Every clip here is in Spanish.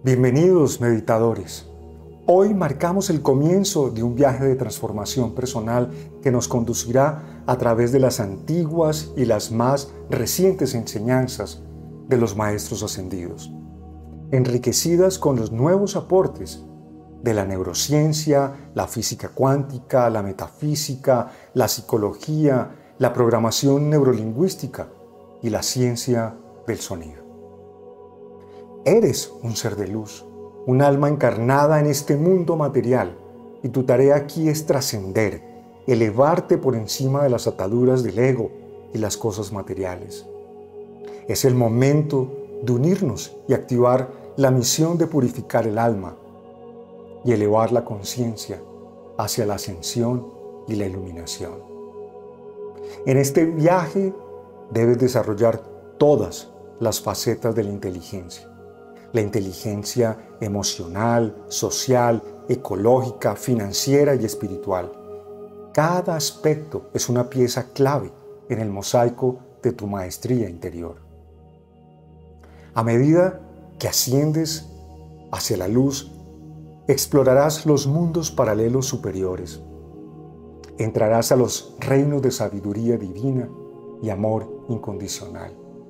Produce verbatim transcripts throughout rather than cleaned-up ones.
Bienvenidos, meditadores. Hoy marcamos el comienzo de un viaje de transformación personal que nos conducirá a través de las antiguas y las más recientes enseñanzas de los maestros ascendidos, enriquecidas con los nuevos aportes de la neurociencia, la física cuántica, la metafísica, la psicología, la programación neurolingüística y la ciencia del sonido. Eres un ser de luz, un alma encarnada en este mundo material, y tu tarea aquí es trascender, elevarte por encima de las ataduras del ego y las cosas materiales. Es el momento de unirnos y activar la misión de purificar el alma y elevar la conciencia hacia la ascensión y la iluminación. En este viaje debes desarrollar todas las facetas de la inteligencia. La inteligencia emocional, social, ecológica, financiera y espiritual. Cada aspecto es una pieza clave en el mosaico de tu maestría interior. A medida que asciendes hacia la luz, explorarás los mundos paralelos superiores. Entrarás a los reinos de sabiduría divina y amor incondicional.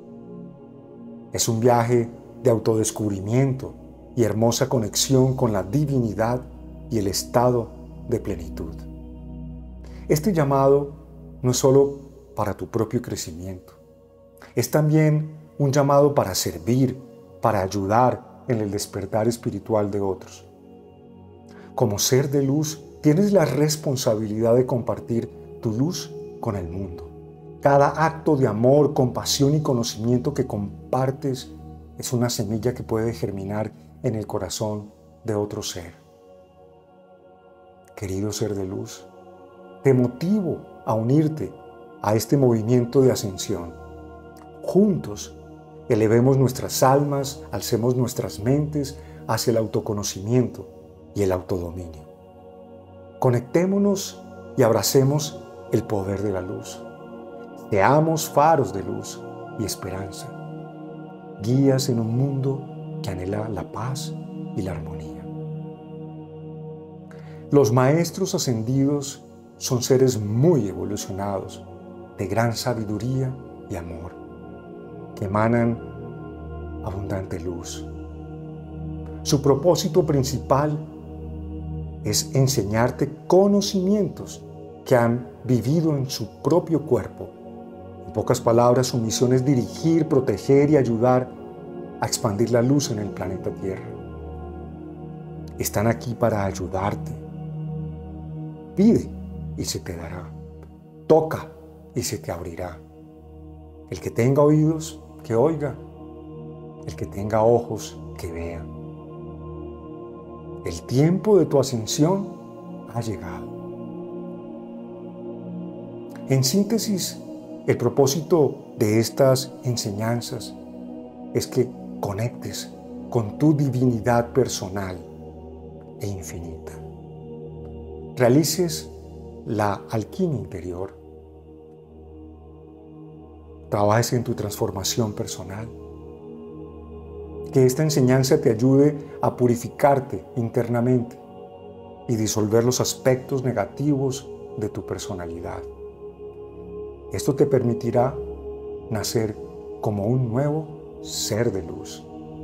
Es un viaje de autodescubrimiento y hermosa conexión con la divinidad y el estado de plenitud. Este llamado no es solo para tu propio crecimiento, es también un llamado para servir, para ayudar en el despertar espiritual de otros. Como ser de luz, tienes la responsabilidad de compartir tu luz con el mundo. Cada acto de amor, compasión y conocimiento que compartes es una semilla que puede germinar en el corazón de otro ser. Querido ser de luz, te motivo a unirte a este movimiento de ascensión. Juntos, elevemos nuestras almas, alcemos nuestras mentes hacia el autoconocimiento y el autodominio. Conectémonos y abracemos el poder de la luz. Seamos faros de luz y esperanza, guías en un mundo que anhela la paz y la armonía. Los maestros ascendidos son seres muy evolucionados, de gran sabiduría y amor, que emanan abundante luz. Su propósito principal es enseñarte conocimientos que han vivido en su propio cuerpo. En pocas palabras, su misión es dirigir, proteger y ayudar a expandir la luz en el planeta Tierra. Están aquí para ayudarte. Pide y se te dará. Toca y se te abrirá. El que tenga oídos, que oiga. El que tenga ojos, que vea. El tiempo de tu ascensión ha llegado. En síntesis, el propósito de estas enseñanzas es que conectes con tu divinidad personal e infinita. Realices la alquimia interior. Trabajes en tu transformación personal. Que esta enseñanza te ayude a purificarte internamente y disolver los aspectos negativos de tu personalidad. Esto te permitirá nacer como un nuevo ser de luz.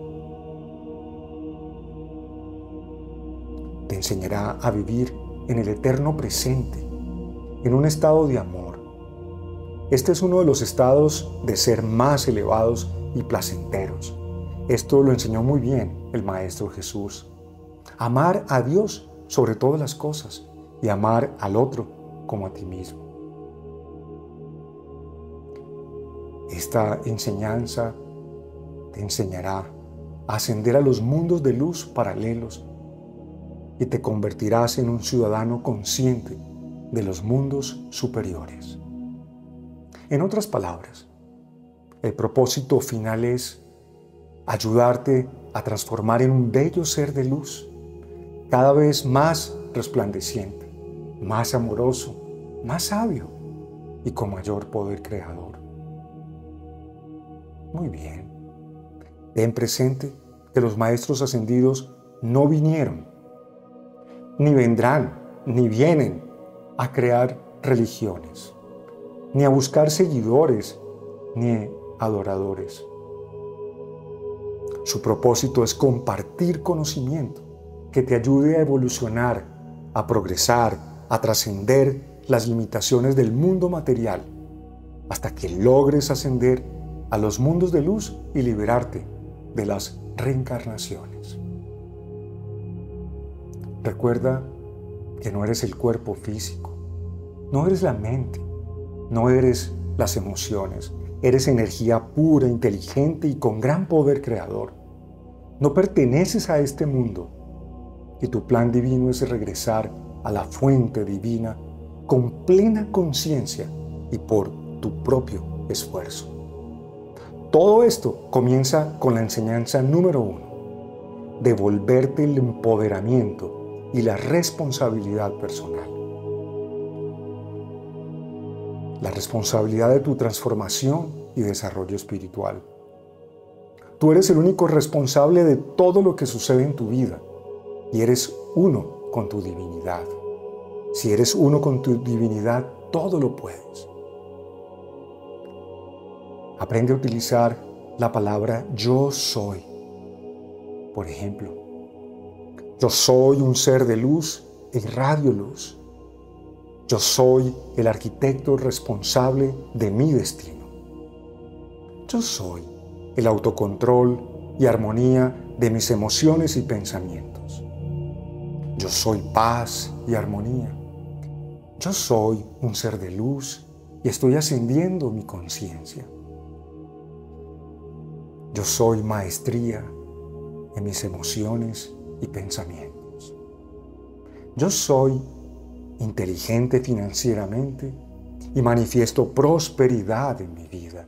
Te enseñará a vivir en el eterno presente, en un estado de amor. Este es uno de los estados de ser más elevados y placenteros. Esto lo enseñó muy bien el Maestro Jesús. Amar a Dios sobre todas las cosas y amar al otro como a ti mismo. Esta enseñanza te enseñará a ascender a los mundos de luz paralelos y te convertirás en un ciudadano consciente de los mundos superiores. En otras palabras, el propósito final es ayudarte a transformar en un bello ser de luz, cada vez más resplandeciente, más amoroso, más sabio y con mayor poder creador. Muy bien. Ten presente que los maestros ascendidos no vinieron, ni vendrán, ni vienen a crear religiones, ni a buscar seguidores, ni adoradores. Su propósito es compartir conocimiento que te ayude a evolucionar, a progresar, a trascender las limitaciones del mundo material, hasta que logres ascender a los mundos de luz y liberarte de las reencarnaciones. Recuerda que no eres el cuerpo físico, no eres la mente, no eres las emociones, eres energía pura, inteligente y con gran poder creador. No perteneces a este mundo y tu plan divino es regresar a la fuente divina con plena conciencia y por tu propio esfuerzo. Todo esto comienza con la enseñanza número uno, devolverte el empoderamiento y la responsabilidad personal. La responsabilidad de tu transformación y desarrollo espiritual. Tú eres el único responsable de todo lo que sucede en tu vida y eres uno con tu divinidad. Si eres uno con tu divinidad, todo lo puedes. Aprende a utilizar la palabra yo soy. Por ejemplo, yo soy un ser de luz e irradio luz. Yo soy el arquitecto responsable de mi destino. Yo soy el autocontrol y armonía de mis emociones y pensamientos. Yo soy paz y armonía. Yo soy un ser de luz y estoy ascendiendo mi conciencia. Yo soy maestría en mis emociones y pensamientos. Yo soy inteligente financieramente y manifiesto prosperidad en mi vida.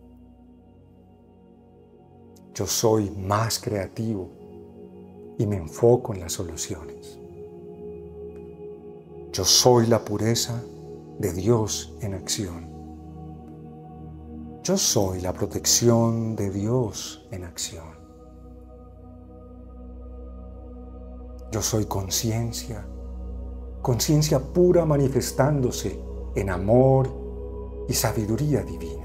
Yo soy más creativo y me enfoco en las soluciones. Yo soy la pureza de Dios en acción. Yo soy la protección de Dios en acción. Yo soy conciencia, conciencia pura manifestándose en amor y sabiduría divina.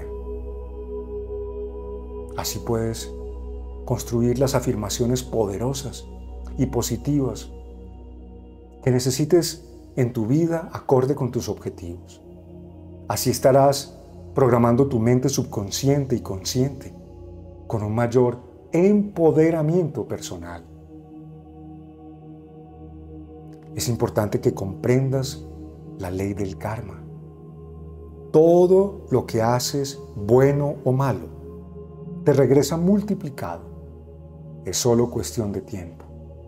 Así puedes construir las afirmaciones poderosas y positivas que necesites en tu vida acorde con tus objetivos. Así estarás programando tu mente subconsciente y consciente con un mayor empoderamiento personal. Es importante que comprendas la ley del karma. Todo lo que haces, bueno o malo, te regresa multiplicado. Es solo cuestión de tiempo.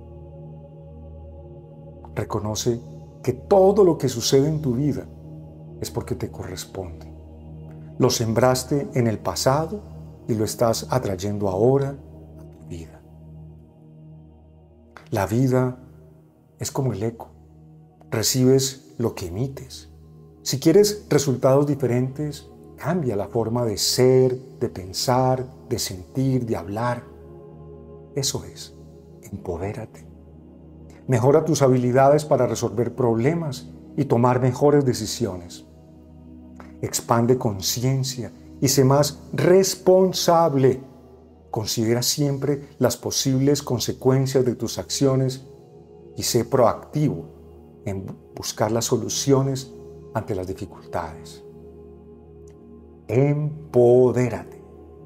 Reconoce que todo lo que sucede en tu vida es porque te corresponde. Lo sembraste en el pasado y lo estás atrayendo ahora a tu vida. La vida es como el eco. Recibes lo que emites. Si quieres resultados diferentes, cambia la forma de ser, de pensar, de sentir, de hablar. Eso es, empodérate. Mejora tus habilidades para resolver problemas y tomar mejores decisiones. Expande conciencia y sé más responsable. Considera siempre las posibles consecuencias de tus acciones y sé proactivo en buscar las soluciones ante las dificultades. Empodérate.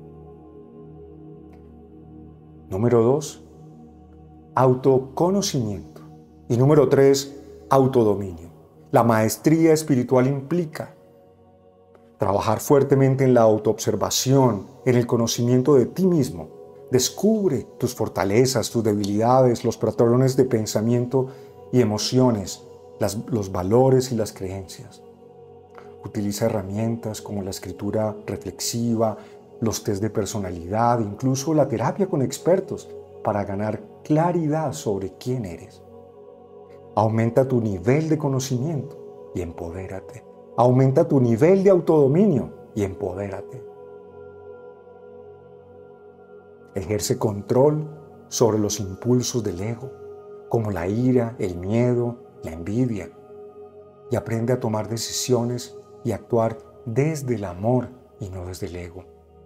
Número dos, autoconocimiento. Y número tres, autodominio. La maestría espiritual implica trabajar fuertemente en la autoobservación, en el conocimiento de ti mismo. Descubre tus fortalezas, tus debilidades, los patrones de pensamiento y emociones, las, los valores y las creencias. Utiliza herramientas como la escritura reflexiva, los test de personalidad, incluso la terapia con expertos para ganar claridad sobre quién eres. Aumenta tu nivel de conocimiento y empodérate. Aumenta tu nivel de autodominio y empodérate. Ejerce control sobre los impulsos del ego, como la ira, el miedo, la envidia, y aprende a tomar decisiones y actuar desde el amor y no desde el ego.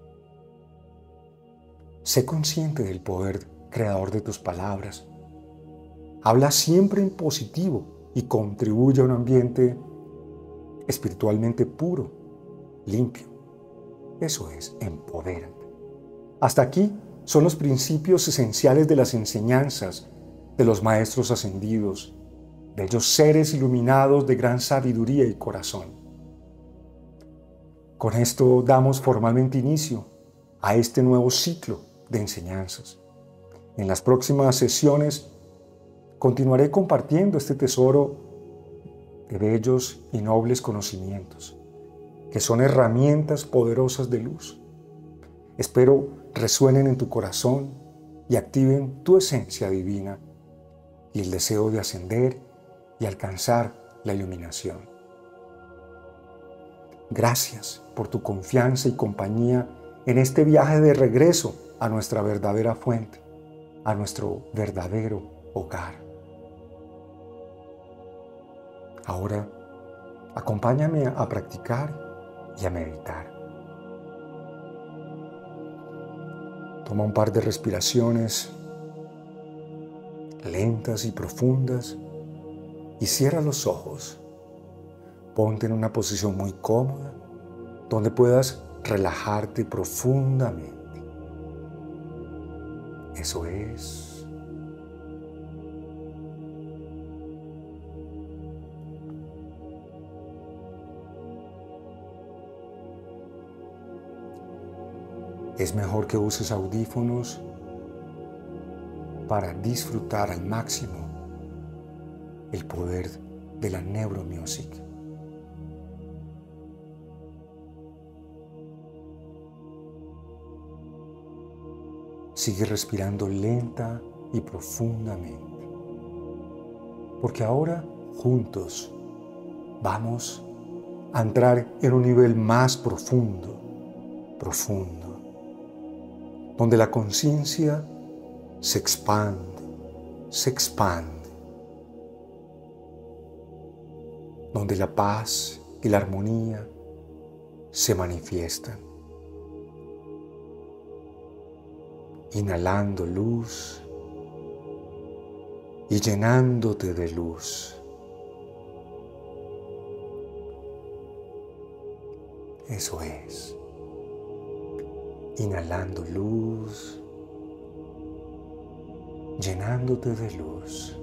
Sé consciente del poder creador de tus palabras. Habla siempre en positivo y contribuye a un ambiente espiritualmente puro, limpio. Eso es, empodérate. Hasta aquí son los principios esenciales de las enseñanzas de los maestros ascendidos, bellos seres iluminados de gran sabiduría y corazón. Con esto damos formalmente inicio a este nuevo ciclo de enseñanzas. En las próximas sesiones continuaré compartiendo este tesoro de bellos y nobles conocimientos, que son herramientas poderosas de luz. Espero resuenen en tu corazón y activen tu esencia divina y el deseo de ascender y alcanzar la iluminación. Gracias por tu confianza y compañía en este viaje de regreso a nuestra verdadera fuente, a nuestro verdadero hogar. Ahora, acompáñame a practicar y a meditar. Toma un par de respiraciones lentas y profundas y cierra los ojos. Ponte en una posición muy cómoda donde puedas relajarte profundamente. Eso es. Es mejor que uses audífonos para disfrutar al máximo el poder de la neuromusic. Sigue respirando lenta y profundamente, porque ahora juntos vamos a entrar en un nivel más profundo, profundo, donde la conciencia se expande, se expande, donde la paz y la armonía se manifiestan. Inhalando luz y llenándote de luz. Eso es. Inhalando luz, llenándote de luz.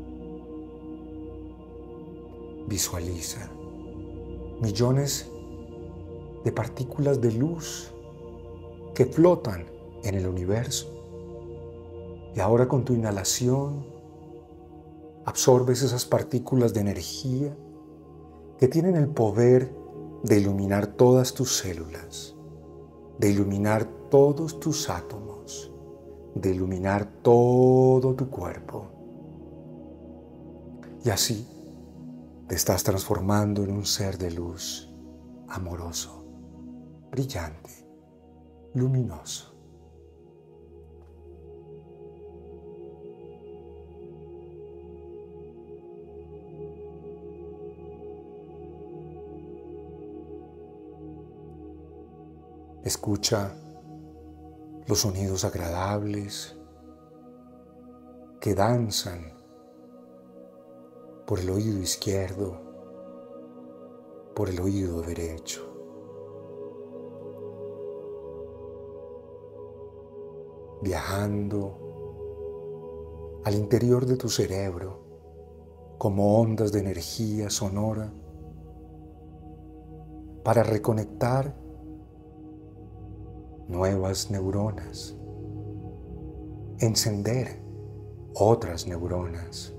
Visualiza millones de partículas de luz que flotan en el universo. Y ahora con tu inhalación absorbes esas partículas de energía que tienen el poder de iluminar todas tus células, de iluminar todos tus átomos, de iluminar todo tu cuerpo. Y así te estás transformando en un ser de luz, amoroso, brillante, luminoso. Escucha los sonidos agradables que danzan por el oído izquierdo, por el oído derecho. Viajando al interior de tu cerebro como ondas de energía sonora para reconectar nuevas neuronas, encender otras neuronas,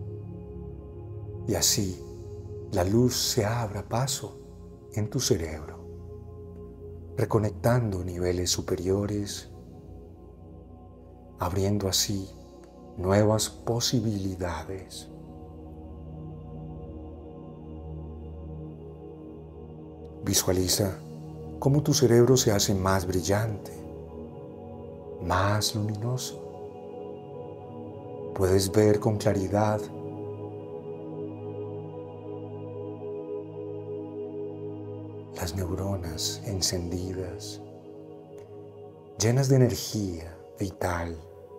y así la luz se abra paso en tu cerebro, reconectando niveles superiores, abriendo así nuevas posibilidades. Visualiza cómo tu cerebro se hace más brillante, más luminoso, Puedes ver con claridad las neuronas encendidas, llenas de energía vital,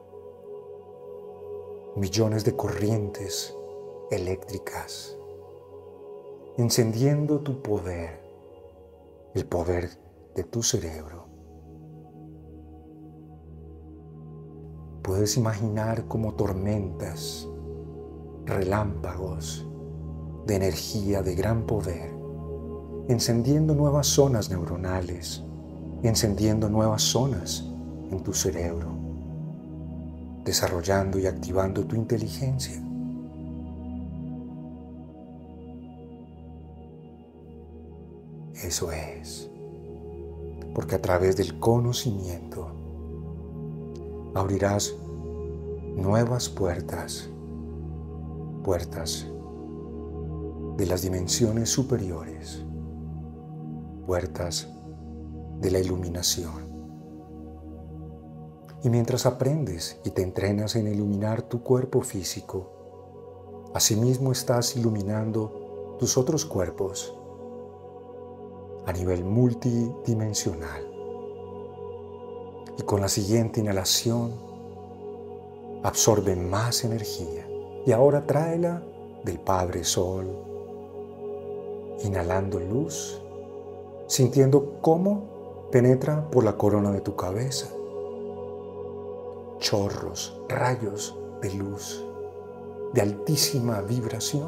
millones de corrientes eléctricas, encendiendo tu poder, el poder de tu cerebro. Puedes imaginar como tormentas, relámpagos de energía de gran poder, encendiendo nuevas zonas neuronales, encendiendo nuevas zonas en tu cerebro, desarrollando y activando tu inteligencia. Eso es, porque a través del conocimiento abrirás nuevas puertas, puertas de las dimensiones superiores, puertas de la iluminación. Y mientras aprendes y te entrenas en iluminar tu cuerpo físico, asimismo estás iluminando tus otros cuerpos a nivel multidimensional. Y con la siguiente inhalación, absorbe más energía. Y ahora tráela del Padre Sol, inhalando luz, sintiendo cómo penetra por la corona de tu cabeza. Chorros, rayos de luz, de altísima vibración,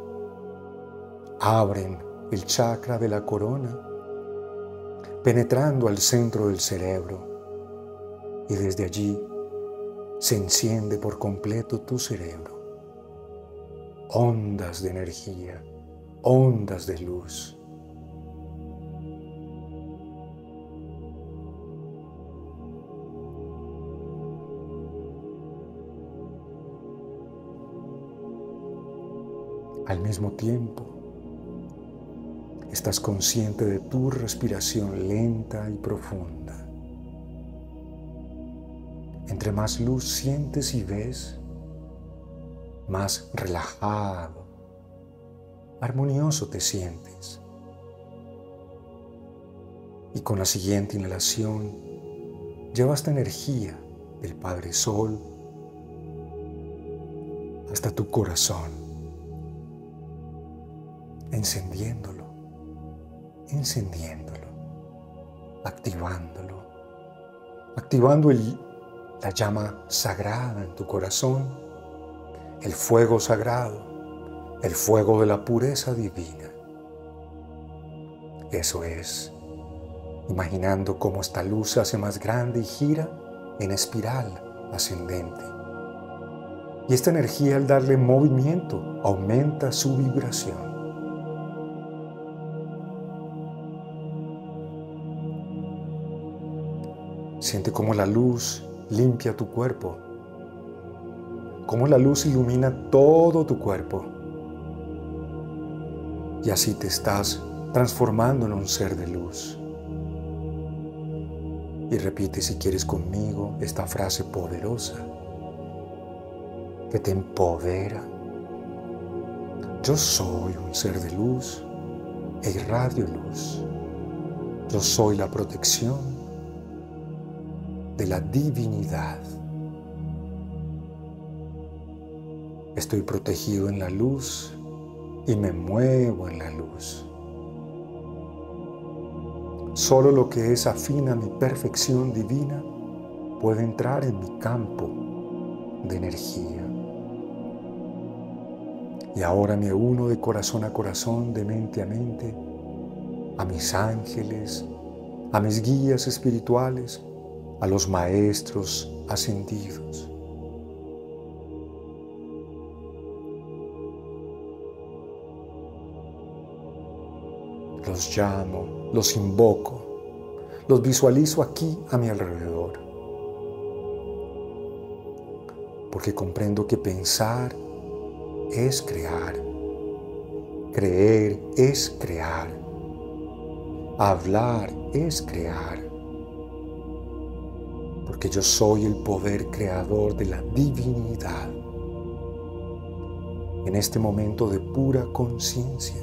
abren el chakra de la corona, penetrando al centro del cerebro. Y desde allí se enciende por completo tu cerebro. Ondas de energía, ondas de luz. Al mismo tiempo, estás consciente de tu respiración lenta y profunda. Entre más luz sientes y ves, más relajado, armonioso te sientes. Y con la siguiente inhalación, lleva esta energía del Padre Sol hasta tu corazón, encendiéndolo, encendiéndolo, activándolo, activando el la llama sagrada en tu corazón, el fuego sagrado, el fuego de la pureza divina. Eso es, imaginando cómo esta luz se hace más grande y gira en espiral ascendente. Y esta energía, al darle movimiento, aumenta su vibración. Siente cómo la luz limpia tu cuerpo, cómo la luz ilumina todo tu cuerpo. Y así te estás transformando en un ser de luz. Y repite, si quieres, conmigo esta frase poderosa que te empodera. Yo soy un ser de luz e irradio luz. Yo soy la protección de la divinidad. Estoy protegido en la luz y me muevo en la luz. Solo lo que es afín a mi perfección divina puede entrar en mi campo de energía. Y ahora me uno de corazón a corazón, de mente a mente, a mis ángeles, a mis guías espirituales, a los maestros ascendidos. Los llamo, los invoco, los visualizo aquí a mi alrededor. Porque comprendo que pensar es crear, creer es crear, hablar es crear. Porque yo soy el poder creador de la divinidad. en este momento de pura conciencia,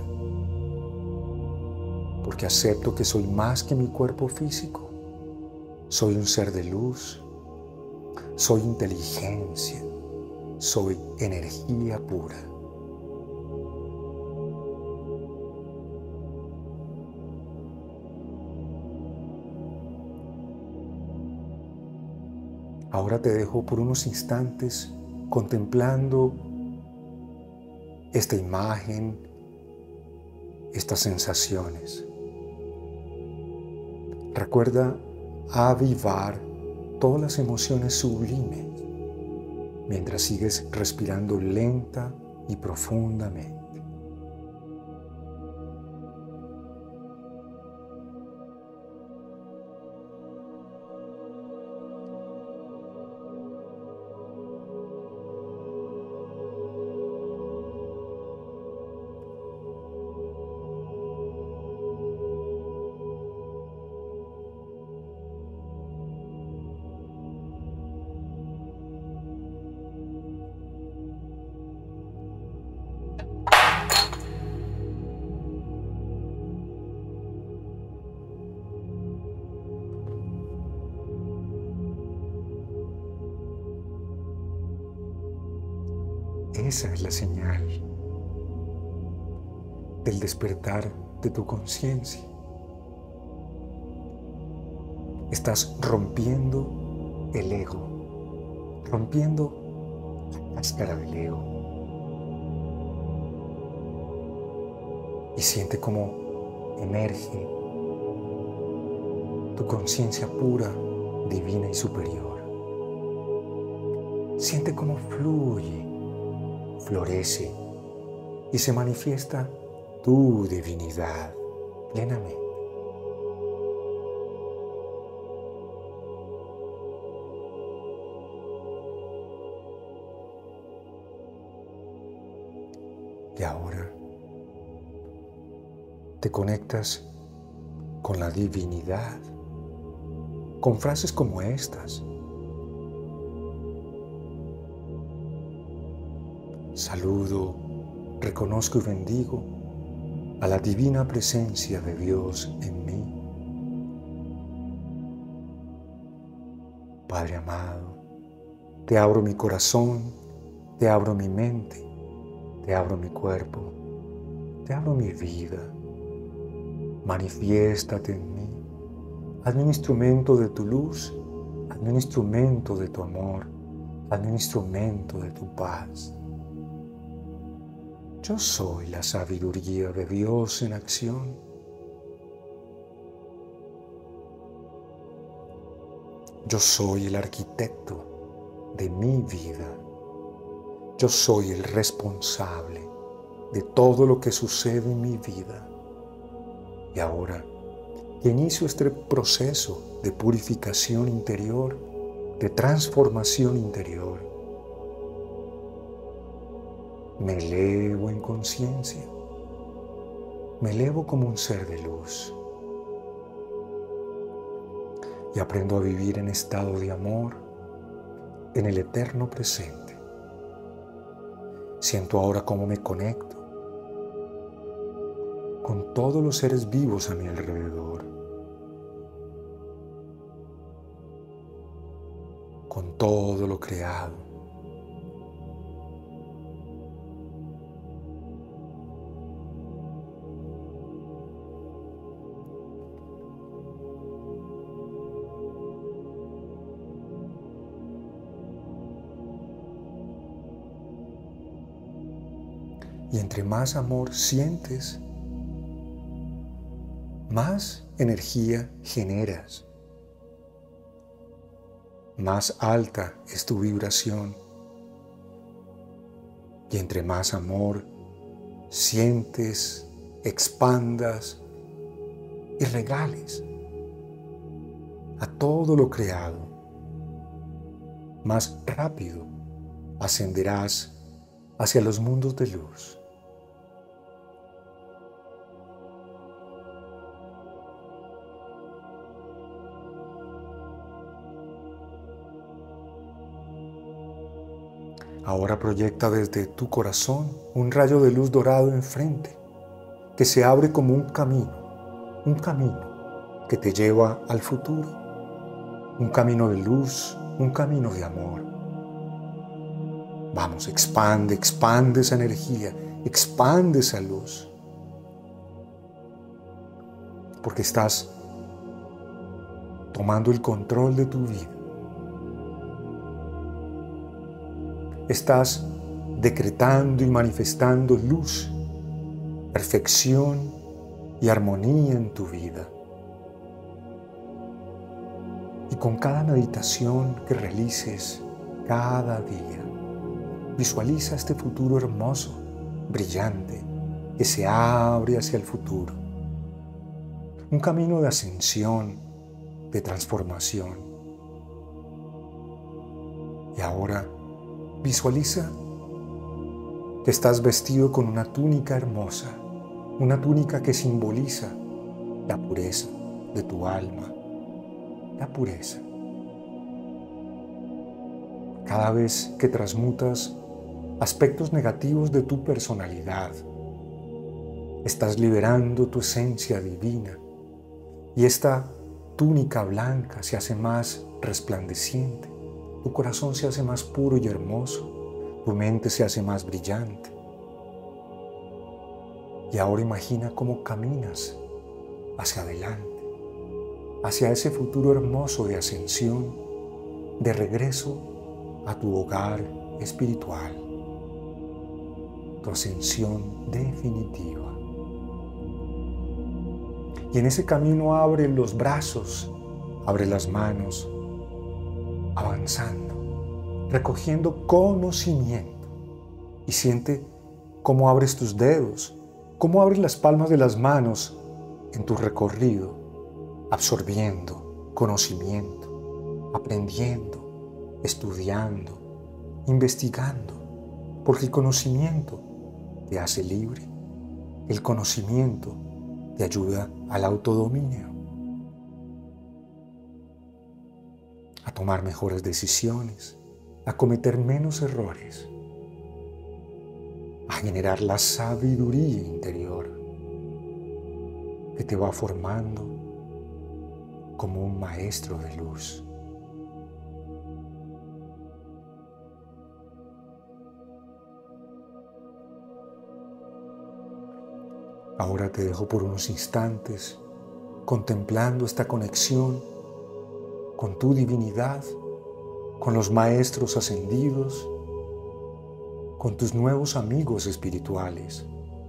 porque acepto que soy más que mi cuerpo físico. Soy un ser de luz, soy inteligencia, soy energía pura. Ahora te dejo por unos instantes contemplando esta imagen, estas sensaciones. Recuerda avivar todas las emociones sublimes mientras sigues respirando lenta y profundamente. Esa es la señal del despertar de tu conciencia. Estás rompiendo el ego, rompiendo la cáscara del ego. Y siente cómo emerge tu conciencia pura, divina y superior. Siente cómo fluye, florece y se manifiesta tu divinidad plenamente. Y ahora te conectas con la divinidad, con frases como estas. Saludo, reconozco y bendigo a la divina presencia de Dios en mí. Padre amado, te abro mi corazón, te abro mi mente, te abro mi cuerpo, te abro mi vida. Manifiéstate en mí. Hazme un instrumento de tu luz, hazme un instrumento de tu amor, hazme un instrumento de tu paz. Yo soy la sabiduría de Dios en acción. Yo soy el arquitecto de mi vida. Yo soy el responsable de todo lo que sucede en mi vida. Y ahora que inicio este proceso de purificación interior, de transformación interior, me elevo en conciencia, me elevo como un ser de luz y aprendo a vivir en estado de amor, en el eterno presente. Siento ahora cómo me conecto con todos los seres vivos a mi alrededor, con todo lo creado. Y entre más amor sientes, más energía generas. Más alta es tu vibración. Y entre más amor sientes, expandas y regales a todo lo creado, más rápido ascenderás hacia los mundos de luz. Ahora proyecta desde tu corazón un rayo de luz dorado enfrente, que se abre como un camino, un camino que te lleva al futuro, un camino de luz, un camino de amor. Vamos, expande, expande esa energía, expande esa luz, porque estás tomando el control de tu vida. Estás decretando y manifestando luz, perfección y armonía en tu vida. Y con cada meditación que realices cada día, visualiza este futuro hermoso, brillante, que se abre hacia el futuro. Un camino de ascensión, de transformación. Y ahora visualiza que estás vestido con una túnica hermosa, una túnica que simboliza la pureza de tu alma, la pureza. Cada vez que transmutas aspectos negativos de tu personalidad, estás liberando tu esencia divina y esta túnica blanca se hace más resplandeciente, tu corazón se hace más puro y hermoso, tu mente se hace más brillante. Y ahora imagina cómo caminas hacia adelante, hacia ese futuro hermoso de ascensión, de regreso a tu hogar espiritual, tu ascensión definitiva. Y en ese camino abre los brazos, abre las manos, avanzando, recogiendo conocimiento. Y siente cómo abres tus dedos, cómo abres las palmas de las manos en tu recorrido, absorbiendo conocimiento, aprendiendo, estudiando, investigando, porque el conocimiento te hace libre, el conocimiento te ayuda al autodominio, a tomar mejores decisiones, a cometer menos errores, a generar la sabiduría interior que te va formando como un maestro de luz. Ahora te dejo por unos instantes contemplando esta conexión con tu divinidad, con los maestros ascendidos, con tus nuevos amigos espirituales.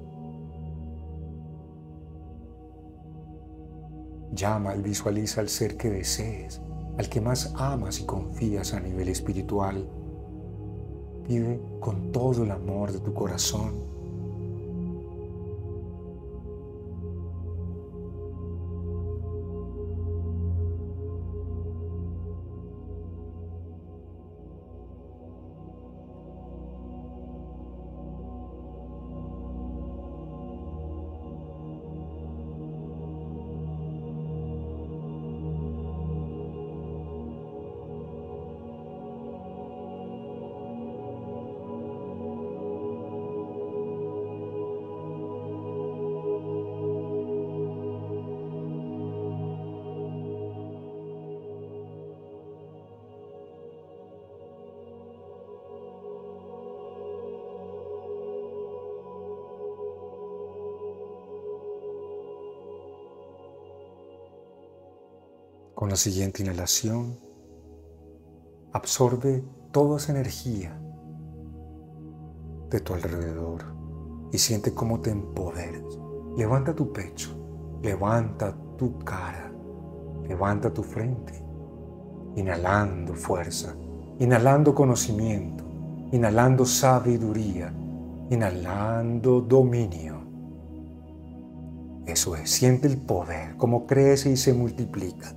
Llama y visualiza al ser que desees, al que más amas y confías a nivel espiritual. Pide con todo el amor de tu corazón. Con la siguiente inhalación, absorbe toda esa energía de tu alrededor y siente cómo te empoderas. Levanta tu pecho, levanta tu cara, levanta tu frente, inhalando fuerza, inhalando conocimiento, inhalando sabiduría, inhalando dominio. Eso es, siente el poder, cómo crece y se multiplica.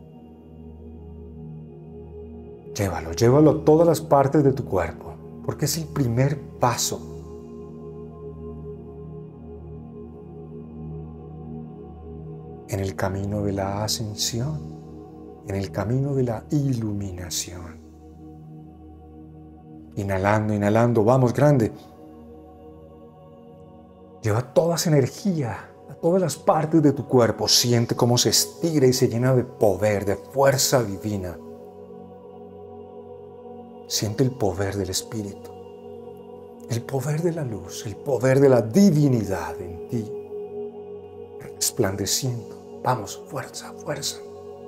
Llévalo, llévalo a todas las partes de tu cuerpo, porque es el primer paso. En el camino de la ascensión, en el camino de la iluminación. Inhalando, inhalando, vamos, grande. Lleva toda esa energía a todas las partes de tu cuerpo. Siente cómo se estira y se llena de poder, de fuerza divina. Siente el poder del Espíritu, el poder de la luz, el poder de la divinidad en ti, resplandeciendo. Vamos, fuerza, fuerza.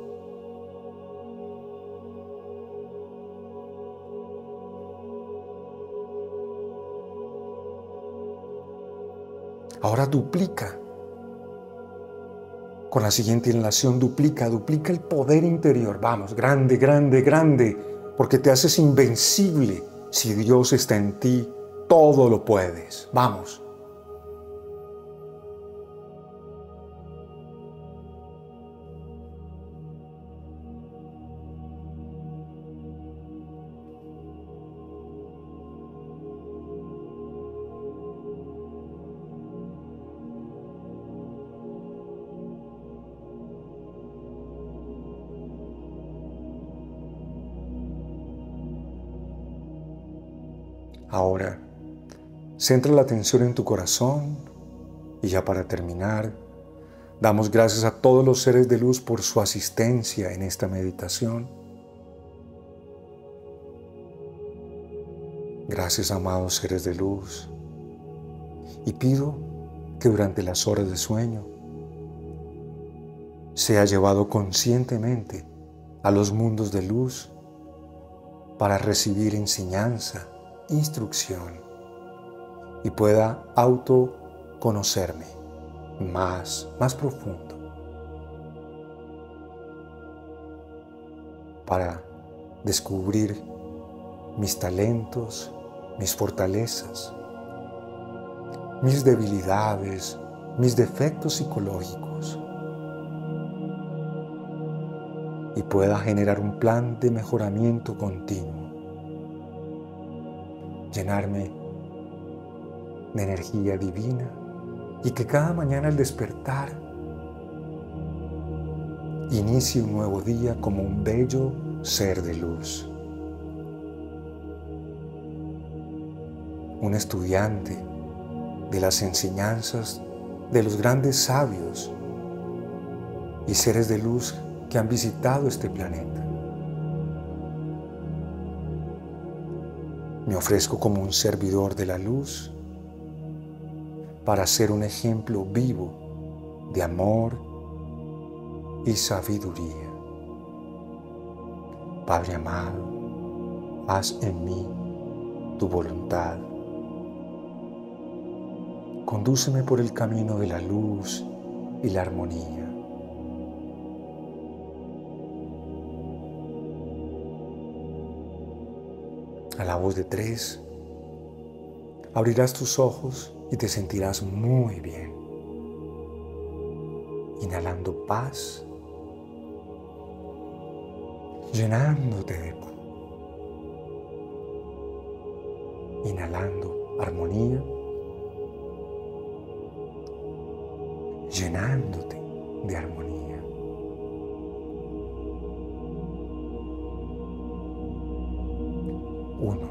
Ahora duplica. Con la siguiente inhalación duplica, duplica el poder interior. Vamos, grande, grande, grande, porque te haces invencible. Si Dios está en ti, todo lo puedes. Vamos. Ahora, centra la atención en tu corazón y ya para terminar, damos gracias a todos los seres de luz por su asistencia en esta meditación. Gracias, amados seres de luz, y pido que durante las horas de sueño sea llevado conscientemente a los mundos de luz para recibir enseñanza, instrucción y pueda autoconocerme más, más profundo para descubrir mis talentos, mis fortalezas, mis debilidades, mis defectos psicológicos y pueda generar un plan de mejoramiento continuo. Llenarme de energía divina y que cada mañana al despertar inicie un nuevo día como un bello ser de luz. Un estudiante de las enseñanzas de los grandes sabios y seres de luz que han visitado este planeta. Me ofrezco como un servidor de la luz para ser un ejemplo vivo de amor y sabiduría. Padre amado, haz en mí tu voluntad. Condúceme por el camino de la luz y la armonía. A la voz de tres, abrirás tus ojos y te sentirás muy bien. Inhalando paz, llenándote de paz. Inhalando armonía, llenándote de armonía. Uno,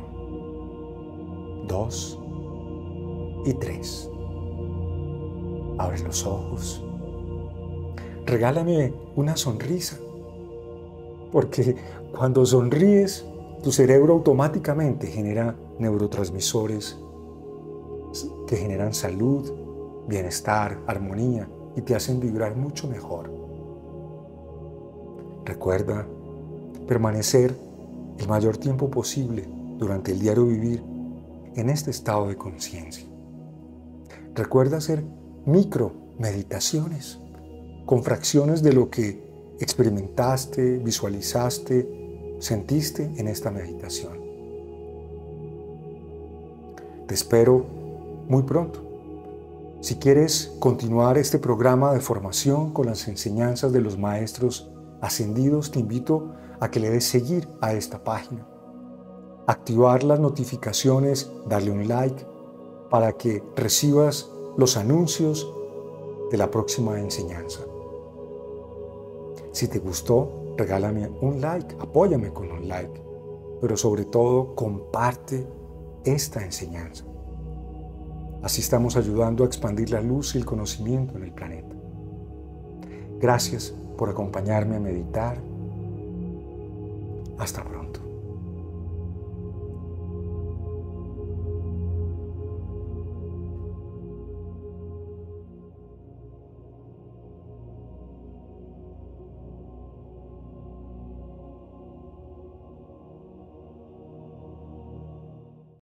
dos y tres. Abre los ojos. Regálame una sonrisa, porque cuando sonríes, tu cerebro automáticamente genera neurotransmisores que generan salud, bienestar, armonía y te hacen vibrar mucho mejor. Recuerda permanecer el mayor tiempo posible durante el diario vivir en este estado de conciencia. Recuerda hacer micro meditaciones con fracciones de lo que experimentaste, visualizaste, sentiste en esta meditación. Te espero muy pronto. Si quieres continuar este programa de formación con las enseñanzas de los maestros ascendidos, te invito a que le des seguir a esta página, activar las notificaciones, darle un like para que recibas los anuncios de la próxima enseñanza. Si te gustó, regálame un like, apóyame con un like. pero sobre todo comparte esta enseñanza. Así estamos ayudando a expandir la luz y el conocimiento en el planeta. Gracias por acompañarme a meditar. Hasta pronto.